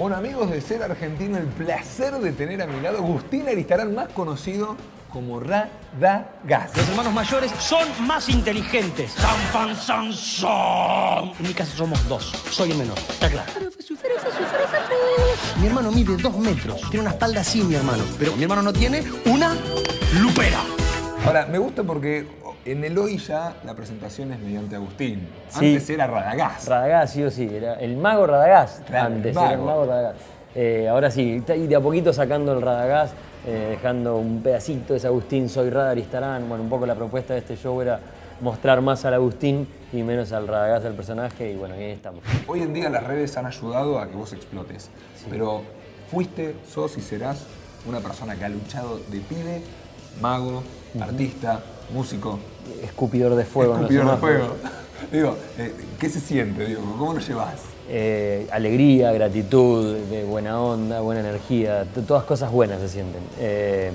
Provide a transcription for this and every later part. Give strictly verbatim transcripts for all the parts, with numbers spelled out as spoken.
Bueno, amigos de Ser Argentino, el placer de tener a mi lado Agustín Aristarán, más conocido como Radagast. Los hermanos mayores son más inteligentes. ¡San, fan, san, son! En mi casa somos dos. Soy el menor. Está claro. Mi hermano mide dos metros. Tiene una espalda así, mi hermano. Pero mi hermano no tiene una lupera. Ahora, me gusta porque en el hoy ya la presentación es mediante Agustín. Sí. Antes era Radagast. Radagast, sí o sí. Era el mago Radagast. Claro, antes el mago. era el mago Radagast. Eh, ahora sí, y de a poquito sacando el Radagast, eh, dejando un pedacito de ese Agustín, soy Rada Aristarán. Bueno, un poco la propuesta de este show era mostrar más al Agustín y menos al Radagast del personaje, y bueno, ahí estamos. Hoy en día las redes han ayudado a que vos explotes, Sí. pero fuiste, sos y serás una persona que ha luchado de pibe, mago, uh-huh. artista, músico. Escupidor de fuego. Escupidor no de sé fuego. más. Digo, eh, ¿qué se siente? Digo, ¿cómo lo llevas? Eh, alegría, gratitud, de buena onda, buena energía, todas cosas buenas se sienten. Eh,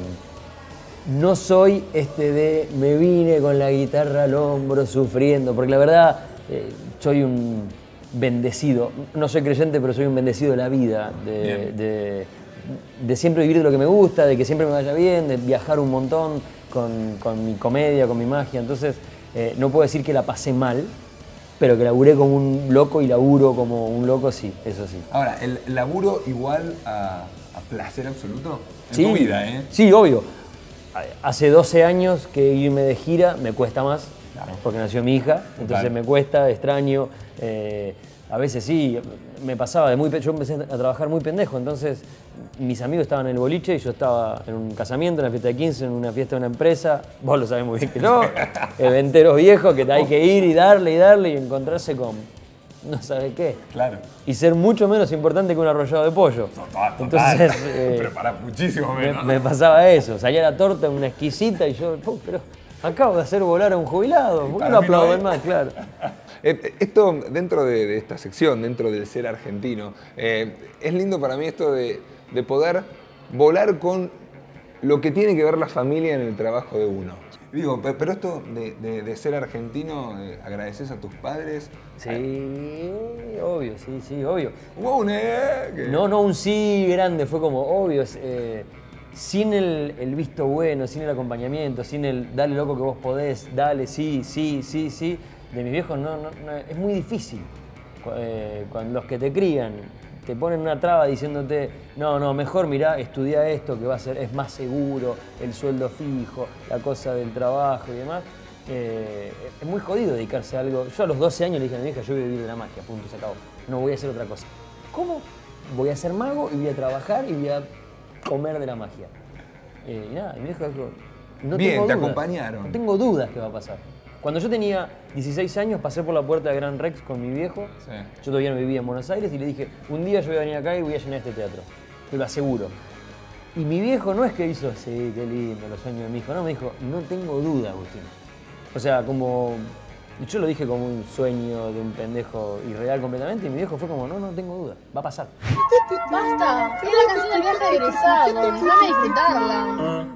no soy este de me vine con la guitarra al hombro sufriendo, porque la verdad eh, soy un bendecido, no soy creyente, pero soy un bendecido de la vida, de, de, de siempre vivir de lo que me gusta, de que siempre me vaya bien, de viajar un montón con, con mi comedia, con mi magia. Entonces eh, no puedo decir que la pasé mal, pero que laburé como un loco y laburo como un loco, sí, eso sí. Ahora, ¿el laburo igual a, a placer absoluto? En Sí, tu vida, ¿eh? Sí, obvio. Hace doce años que irme de gira me cuesta más, Claro. porque nació mi hija, entonces Total. me cuesta, extraño. Eh, a veces sí, me pasaba de muy... Yo empecé a trabajar muy pendejo, entonces mis amigos estaban en el boliche y yo estaba en un casamiento, en una fiesta de quince, en una fiesta de una empresa. Vos lo sabés muy bien que yo. Eventeros viejos que hay que ir y darle y darle y encontrarse con no sabe qué. Claro. Y ser mucho menos importante que un arrollado de pollo. Total, total. Entonces, eh, pero para muchísimo me, menos. me pasaba eso. Salía la torta, una exquisita, y yo, "Puh, pero acabo de hacer volar a un jubilado. ¿Por qué Para no mí no aplauden es". más? Claro. Eh, Esto, dentro de, de esta sección, dentro del Ser Argentino, eh, es lindo para mí esto de, de poder volar con lo que tiene que ver la familia en el trabajo de uno. Digo, pe- pero esto de, de- de ser argentino, eh, ¿agradeces a tus padres? Sí, obvio, sí, sí, obvio. Wow, eh, que- No, no, un sí grande, fue como obvio. es, eh, sin el, el visto bueno, sin el acompañamiento, sin el dale loco que vos podés, dale, sí, sí, sí, sí, de mis viejos no, no, no, es muy difícil. Cu- eh, cuando los que te crían te ponen una traba diciéndote, no, no, mejor mirá, estudia esto que va a ser, es más seguro, el sueldo fijo, la cosa del trabajo y demás. Eh, es muy jodido dedicarse a algo. Yo a los doce años le dije a mi vieja, yo voy a vivir de la magia, punto, se acabó. No voy a hacer otra cosa. ¿Cómo? Voy a ser mago y voy a trabajar y voy a comer de la magia. Eh, y nada, y mi vieja dijo, no Bien, tengo te dudas, acompañaron. No tengo dudas que va a pasar. Cuando yo tenía dieciséis años, pasé por la puerta de Gran Rex con mi viejo. Sí. Yo todavía no vivía en Buenos Aires y le dije, un día yo voy a venir acá y voy a llenar este teatro. Te lo aseguro. Y mi viejo no es que hizo, sí, qué lindo, los sueños de mi hijo. No, me dijo, no tengo duda, Agustín. O sea, como... Yo lo dije como un sueño de un pendejo irreal completamente y mi viejo fue como, no, no tengo duda, va a pasar. Basta, es la canción del viaje de egresado, déjame disfrutarla.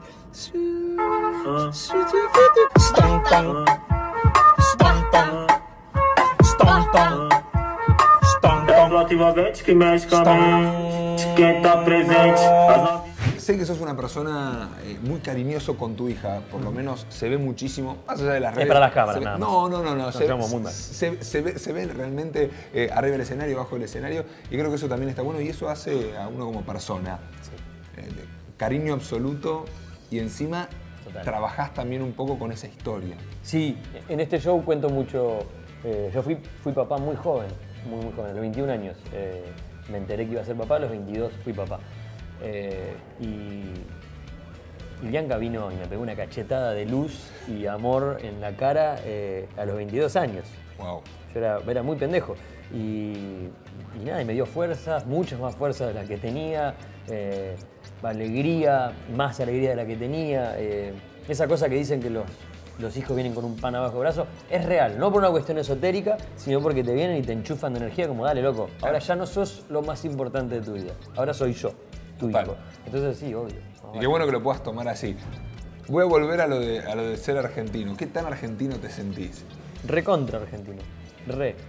Ativamente que mexe com a mente, quem tá presente. As novinhas. Sé que sos una persona eh, muy cariñoso con tu hija, por lo menos se ve muchísimo, más allá de las Es redes. para las cámaras, se ve- nada más. No, no, no, no. Nos se, llevamos muy mal. se, se ve, se ve realmente eh, arriba del escenario, abajo del escenario, y creo que eso también está bueno y eso hace a uno como persona. Eh, de cariño absoluto y encima Total. trabajás también un poco con esa historia. Sí, en este show cuento mucho. Eh, yo fui, fui papá muy joven, muy, muy joven, a los veintiún años. Eh, me enteré que iba a ser papá, a los veintidós fui papá. Eh, y, y Bianca vino y me pegó una cachetada de luz y amor en la cara eh, a los veintidós años. Wow. Yo era, era muy pendejo. Y, y nada, y me dio fuerzas, muchas más fuerzas de las que tenía, eh, alegría, más alegría de la que tenía. Eh, esa cosa que dicen que los, los hijos vienen con un pan abajo del brazo, es real, no por una cuestión esotérica, sino porque te vienen y te enchufan de energía como, dale, loco, ahora ya no sos lo más importante de tu vida, ahora soy yo, tu Total. hijo. Entonces sí, obvio. Y qué bueno que lo puedas tomar así. Voy a volver a lo de, a lo de ser argentino. ¿Qué tan argentino te sentís? Recontra argentino, re.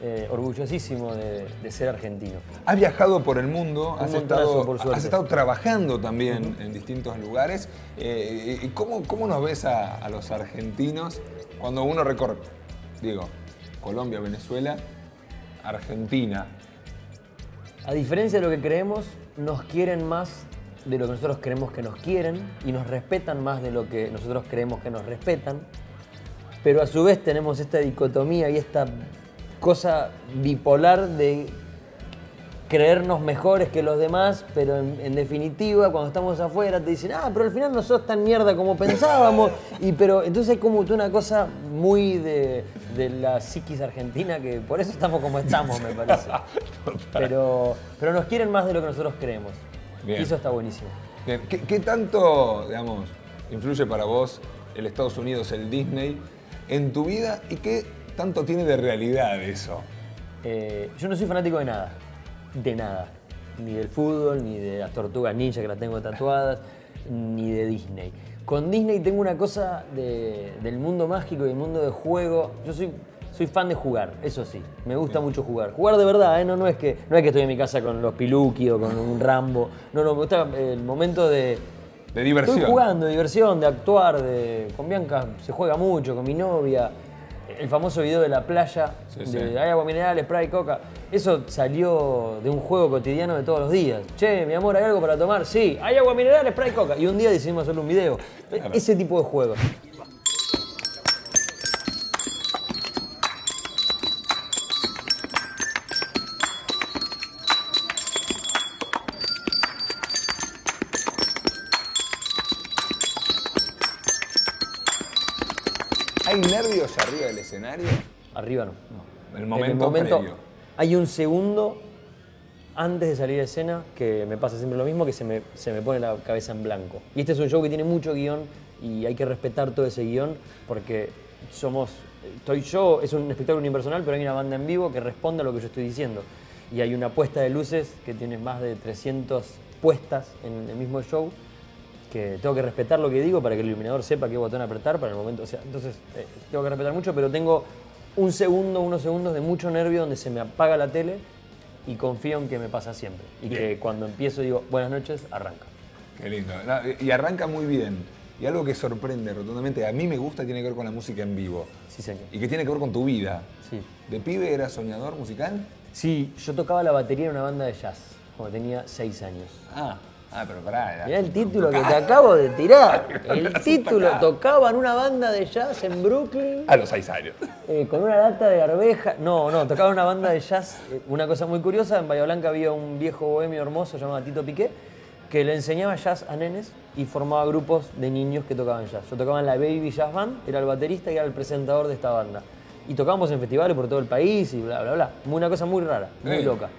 eh, orgullosísimo de, de ser argentino. Has viajado por el mundo, has montonazo, estado, por suerte. has estado trabajando también uh-huh. en distintos lugares. Eh, ¿Y cómo, cómo nos ves a, a los argentinos cuando uno recorre, digo, Colombia, Venezuela, Argentina? A diferencia de lo que creemos, nos quieren más de lo que nosotros creemos que nos quieren y nos respetan más de lo que nosotros creemos que nos respetan. Pero a su vez tenemos esta dicotomía y esta cosa bipolar de creernos mejores que los demás, pero en, en definitiva, cuando estamos afuera te dicen, ah, pero al final no sos tan mierda como pensábamos. Y pero entonces hay como una cosa muy de, de la psiquis argentina, que por eso estamos como estamos, me parece. Pero, pero nos quieren más de lo que nosotros creemos. Bien. Y eso está buenísimo. Bien. ¿Qué, ¿Qué tanto, digamos, influye para vos el Estados Unidos, el Disney, en tu vida y qué tanto tiene de realidad eso? Eh, yo no soy fanático de nada, de nada. Ni del fútbol, ni de las tortugas ninja que las tengo tatuadas, ni de Disney. Con Disney tengo una cosa de, del mundo mágico y el mundo de juego. Yo soy, soy fan de jugar, eso sí. Me gusta Bien. mucho jugar. Jugar de verdad, ¿eh? no, no, es que, no es que estoy en mi casa con los Piluki o con un Rambo. No, no, me gusta el momento de... De diversión. Estoy jugando, de diversión, de actuar. De, con Bianca se juega mucho, con mi novia. El famoso video de la playa, sí, de sí. hay agua mineral, Sprite, Coca. Eso salió de un juego cotidiano de todos los días. Che, mi amor, ¿hay algo para tomar? Sí, hay agua mineral, Sprite, Coca. Y un día decidimos hacerle un video. Claro. Ese tipo de juegos. ¿Hay nervios arriba del escenario? Arriba no. no. El momento, en el momento previo. Hay un segundo antes de salir de escena que me pasa siempre lo mismo, que se me, se me pone la cabeza en blanco. Y este es un show que tiene mucho guión y hay que respetar todo ese guión porque somos... Estoy yo, es un espectáculo unipersonal, pero hay una banda en vivo que responde a lo que yo estoy diciendo. Y hay una puesta de luces que tiene más de trescientas puestas en el mismo show, que tengo que respetar lo que digo para que el iluminador sepa qué botón apretar para el momento. O sea, entonces eh, tengo que respetar mucho, pero tengo un segundo, unos segundos de mucho nervio donde se me apaga la tele y confío en que me pasa siempre. Y bien. Que cuando empiezo digo, buenas noches, arranca. Qué lindo. Y arranca muy bien. Y algo que sorprende rotundamente, a mí me gusta, tiene que ver con la música en vivo. Sí, señor. Y que tiene que ver con tu vida. Sí. ¿De pibe eras soñador musical? Sí, yo tocaba la batería en una banda de jazz cuando tenía seis años. Ah. Ah, pero pará. Mirá el título que te acabo de tirar. El título, tocaba en una banda de jazz en Brooklyn. A los seis años. Eh, con una lata de arveja. No, no, tocaba en una banda de jazz. Eh, una cosa muy curiosa, en Bahía Blanca había un viejo bohemio hermoso llamado Tito Piqué que le enseñaba jazz a nenes y formaba grupos de niños que tocaban jazz. Yo tocaba en la Baby Jazz Band, era el baterista y era el presentador de esta banda. Y tocábamos en festivales por todo el país y bla, bla, bla. Una cosa muy rara, muy sí. loca.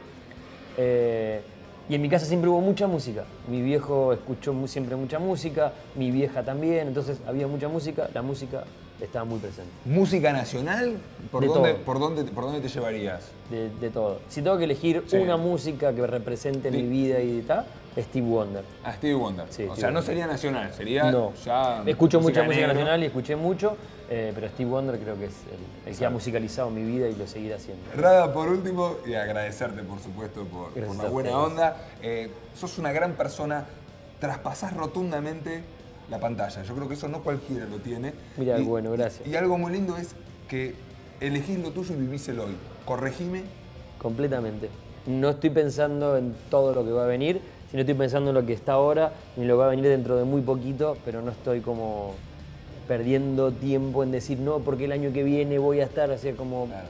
Eh, Y en mi casa siempre hubo mucha música. Mi viejo escuchó muy, siempre mucha música, mi vieja también, entonces había mucha música, la música estaba muy presente. ¿Música nacional? ¿Por, de dónde, todo. ¿por, dónde, ¿Por dónde te llevarías? De, de todo. Si tengo que elegir sí. una música que represente sí. mi vida y tal, Stevie Wonder. Ah, Stevie Wonder. Sí, o Stevie sea, Wonder. No sería nacional, sería no. ya... Escucho música mucha música negro. nacional y escuché mucho, eh, pero Stevie Wonder creo que es el, el que ha musicalizado mi vida y lo seguirá haciendo. Rada, por último, y agradecerte, por supuesto, por, por la buena onda. Eh, sos una gran persona, traspasás rotundamente la pantalla. Yo creo que eso no cualquiera lo tiene. Mira, y, bueno, gracias. Y algo muy lindo es que elegís lo tuyo y vivís el hoy. Corregime. Completamente. No estoy pensando en todo lo que va a venir, sino estoy pensando en lo que está ahora, ni lo que va a venir dentro de muy poquito, pero no estoy como perdiendo tiempo en decir no, porque el año que viene voy a estar, así como claro.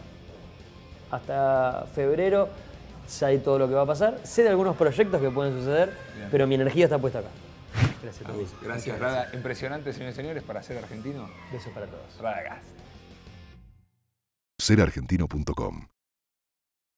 hasta febrero sé todo lo que va a pasar. Sé de algunos proyectos que pueden suceder, bien. Pero mi energía está puesta acá. Gracias, Luis. Gracias, Rada. Impresionante, señores y señores, para ser argentino. Besos para todos. Rada Gast. ser argentino punto com